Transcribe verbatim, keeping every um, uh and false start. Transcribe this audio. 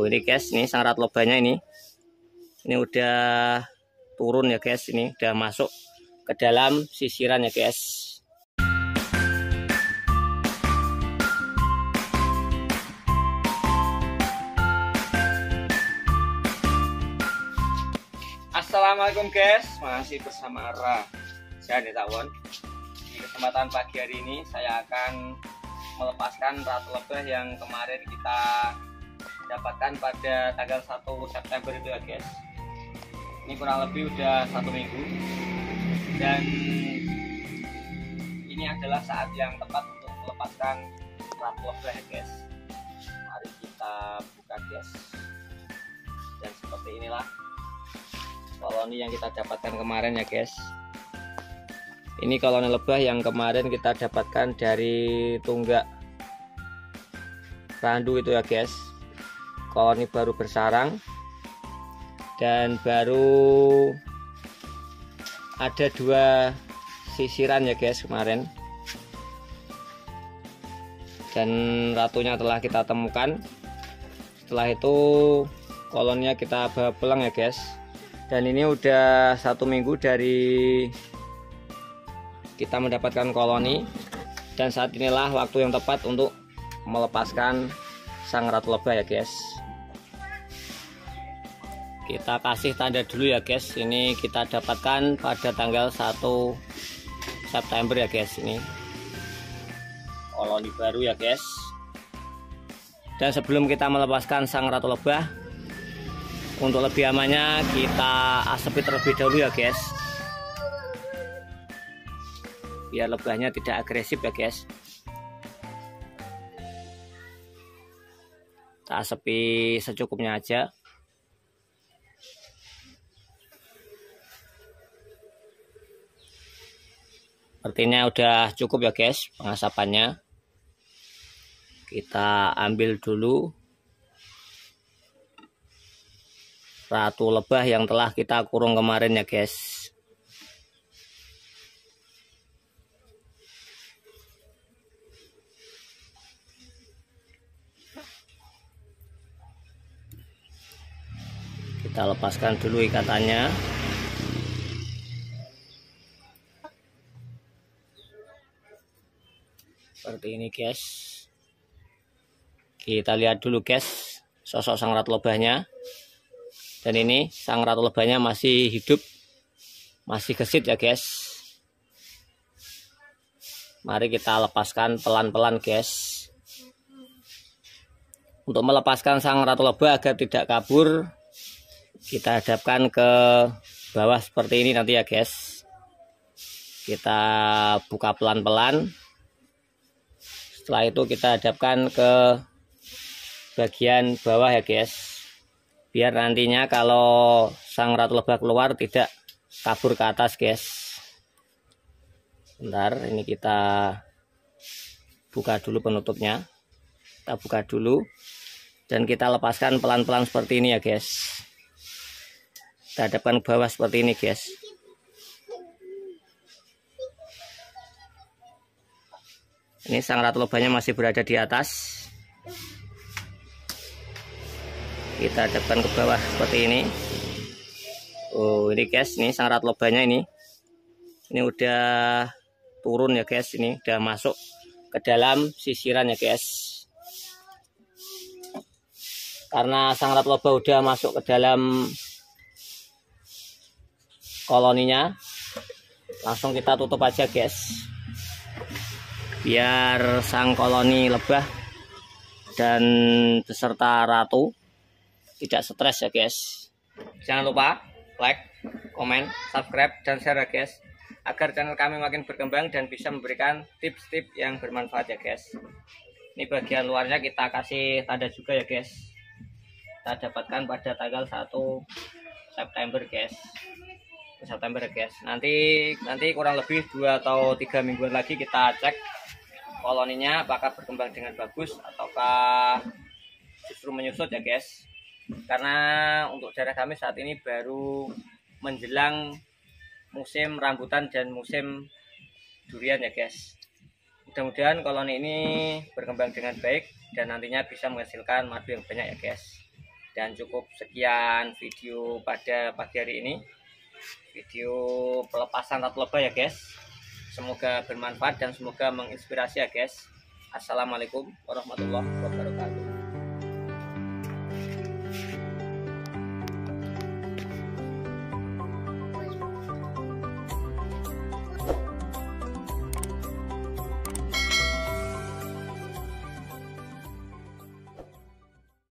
ini guys, ini sang ratu lebahnya ini. Ini udah turun ya guys, ini udah masuk ke dalam sisiran ya guys. Assalamualaikum guys, masih bersama Ra Jadi Tawon. Di kesempatan pagi hari ini saya akan melepaskan ratu lebah yang kemarin kita dapatkan pada tanggal satu September itu ya guys. Ini kurang lebih udah satu minggu, dan ini adalah saat yang tepat untuk melepaskan ratu lebah ya guys. Mari kita buka guys, dan seperti inilah koloni yang kita dapatkan kemarin ya guys. Ini koloni lebah yang kemarin kita dapatkan dari Tunggak Randu itu ya guys. Koloni baru bersarang dan baru ada dua sisiran ya guys kemarin. Dan ratunya telah kita temukan. Setelah itu koloninya kita bawa pulang ya guys. Dan ini udah satu minggu dari kita mendapatkan koloni, dan saat inilah waktu yang tepat untuk melepaskan sang ratu lebah ya guys. Kita kasih tanda dulu ya guys. Ini kita dapatkan pada tanggal satu September ya guys. Ini koloni baru ya guys. Dan sebelum kita melepaskan sang ratu lebah, untuk lebih amannya kita asepi terlebih dahulu ya guys, biar lebahnya tidak agresif ya guys. Kita asepi secukupnya aja. Sepertinya udah cukup ya guys pengasapannya. Kita ambil dulu ratu lebah yang telah kita kurung kemarin ya guys. Kita lepaskan dulu ikatannya. Seperti ini guys. Kita lihat dulu guys sosok sang ratu lebahnya. Dan ini sang ratu lebahnya masih hidup, masih gesit ya guys. Mari kita lepaskan pelan-pelan guys. Untuk melepaskan sang ratu lebah agar tidak kabur, kita hadapkan ke bawah seperti ini nanti ya guys. Kita buka pelan-pelan. Setelah itu kita hadapkan ke bagian bawah ya guys, biar nantinya kalau sang ratu lebah keluar tidak kabur ke atas guys. Bentar, ini kita buka dulu penutupnya. Kita buka dulu dan kita lepaskan pelan-pelan seperti ini ya guys. Kita hadapkan ke bawah seperti ini guys. Ini sang ratu lebahnya masih berada di atas. Kita hadapkan ke bawah seperti ini. Oh ini guys, ini sang ratu lebahnya ini. Ini udah turun ya guys. Ini udah masuk ke dalam sisiran ya guys. Karena sang ratu lebah udah masuk ke dalam koloninya, langsung kita tutup aja guys, biar sang koloni lebah dan beserta ratu tidak stres ya guys. Jangan lupa like, komen, subscribe, dan share ya guys, agar channel kami makin berkembang dan bisa memberikan tips-tips yang bermanfaat ya guys. Ini bagian luarnya kita kasih tanda juga ya guys. Kita dapatkan pada tanggal satu September guys. September ya guys. Nanti nanti kurang lebih dua atau tiga mingguan lagi kita cek koloninya apakah berkembang dengan bagus ataukah justru menyusut ya guys. Karena untuk daerah kami saat ini baru menjelang musim rambutan dan musim durian ya guys. Mudah-mudahan koloni ini berkembang dengan baik dan nantinya bisa menghasilkan madu yang banyak ya guys. Dan cukup sekian video pada pagi hari ini, video pelepasan ratu lebah ya guys. Semoga bermanfaat dan semoga menginspirasi ya guys. Assalamualaikum warahmatullahi wabarakatuh.